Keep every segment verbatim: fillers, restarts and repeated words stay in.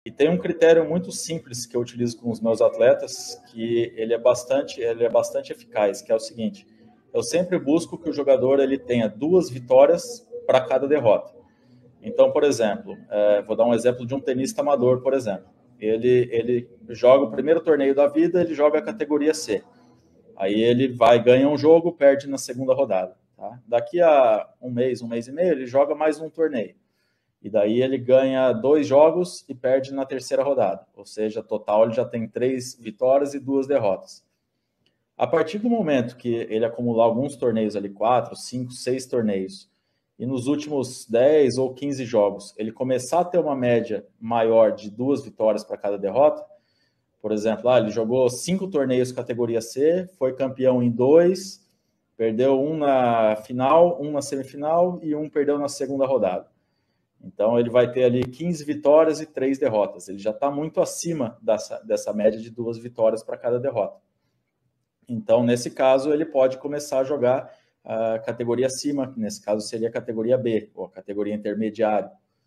E tem um critério muito simples que eu utilizo com os meus atletas, que ele é bastante, ele é bastante eficaz, que é o seguinte: eu sempre busco que o jogador ele tenha duas vitórias para cada derrota. Então, por exemplo, é, vou dar um exemplo de um tenista amador, por exemplo. Ele, ele joga o primeiro torneio da vida, ele joga a categoria C. Aí ele vai, ganha um jogo, perde na segunda rodada. Tá? Daqui a um mês, um mês e meio, ele joga mais um torneio. E daí ele ganha dois jogos e perde na terceira rodada. Ou seja, total ele já tem três vitórias e duas derrotas. A partir do momento que ele acumular alguns torneios ali, quatro, cinco, seis torneios, e nos últimos dez ou quinze jogos ele começar a ter uma média maior de duas vitórias para cada derrota, por exemplo, ah, ele jogou cinco torneios categoria C, foi campeão em dois, perdeu um na final, um na semifinal e um perdeu na segunda rodada. Então ele vai ter ali quinze vitórias e três derrotas. Ele já está muito acima dessa, dessa média de duas vitórias para cada derrota. Então, nesse caso, ele pode começar a jogar a categoria acima, que nesse caso seria a categoria B, ou a categoria intermediária.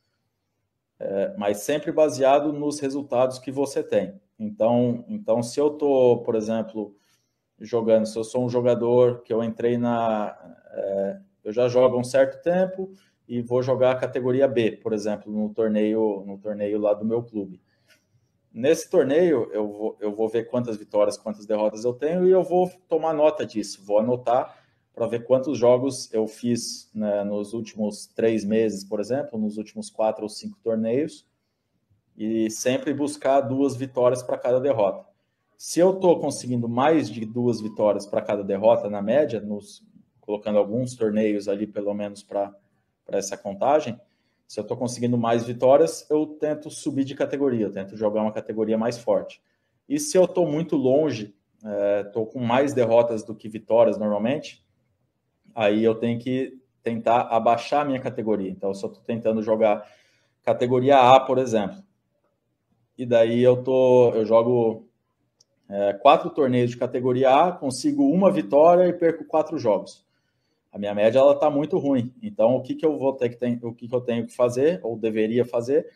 É, mas sempre baseado nos resultados que você tem. Então, então se eu estou, por exemplo, jogando, se eu sou um jogador que eu entrei na... É, eu já jogo há um certo tempo e vou jogar a categoria B, por exemplo, no torneio, no torneio lá do meu clube. Nesse torneio, eu vou, eu vou ver quantas vitórias, quantas derrotas eu tenho e eu vou tomar nota disso, vou anotar para ver quantos jogos eu fiz, né, nos últimos três meses, por exemplo, nos últimos quatro ou cinco torneios, e sempre buscar duas vitórias para cada derrota. Se eu estou conseguindo mais de duas vitórias para cada derrota, na média, nos, colocando alguns torneios ali, pelo menos, para essa contagem, se eu estou conseguindo mais vitórias, eu tento subir de categoria, eu tento jogar uma categoria mais forte. E se eu estou muito longe, estou é, com mais derrotas do que vitórias normalmente, aí eu tenho que tentar abaixar a minha categoria. Então, se eu estou tentando jogar categoria A, por exemplo, e daí eu, tô, eu jogo é, quatro torneios de categoria A, consigo uma vitória e perco quatro jogos. A minha média ela está muito ruim. Então, o que, que eu vou ter que ter, o que, que eu tenho que fazer, ou deveria fazer,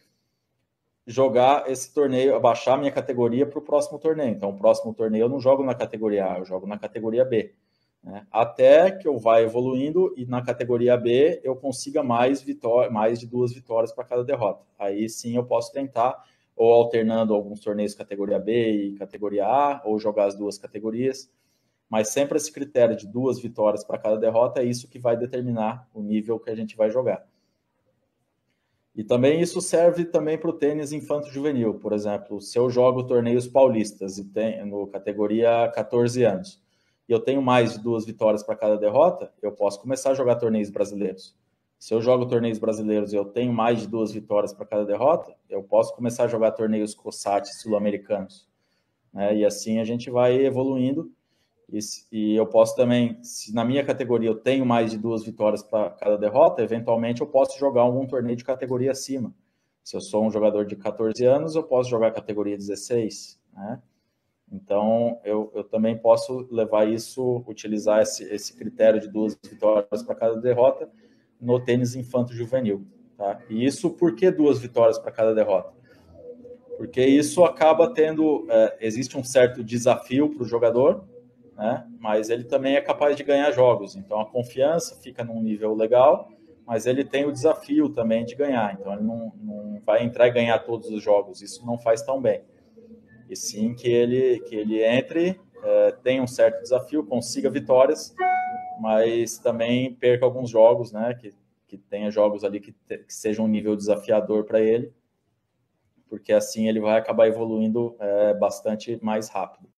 jogar esse torneio, abaixar a minha categoria para o próximo torneio. Então, o próximo torneio eu não jogo na categoria A, eu jogo na categoria B. Né? Até que eu vá evoluindo e na categoria B eu consiga mais, vitó- mais de duas vitórias para cada derrota. Aí sim eu posso tentar, ou alternando alguns torneios categoria B e categoria A, ou jogar as duas categorias. Mas sempre esse critério de duas vitórias para cada derrota é isso que vai determinar o nível que a gente vai jogar. E também isso serve também para o tênis infanto-juvenil. Por exemplo, se eu jogo torneios paulistas e tem, no categoria quatorze anos, e eu tenho mais de duas vitórias para cada derrota, eu posso começar a jogar torneios brasileiros. Se eu jogo torneios brasileiros e eu tenho mais de duas vitórias para cada derrota, eu posso começar a jogar torneios COSAT sul-americanos. Né? E assim a gente vai evoluindo. E, e eu posso também, se na minha categoria eu tenho mais de duas vitórias para cada derrota, eventualmente eu posso jogar algum torneio de categoria acima. Se eu sou um jogador de quatorze anos, eu posso jogar categoria dezesseis, né? Então, eu, eu também posso levar isso, utilizar esse, esse critério de duas vitórias para cada derrota no tênis infanto-juvenil. Tá? E isso, por que duas vitórias para cada derrota? Porque isso acaba tendo, é, existe um certo desafio para o jogador, né? Mas ele também é capaz de ganhar jogos. Então, a confiança fica num nível legal, mas ele tem o desafio também de ganhar. Então, ele não, não vai entrar e ganhar todos os jogos. Isso não faz tão bem. E sim que ele, que ele entre, é, tenha um certo desafio, consiga vitórias, mas também perca alguns jogos, né? Que, que tenha jogos ali que, te, que sejam um nível desafiador para ele, porque assim ele vai acabar evoluindo é, bastante mais rápido.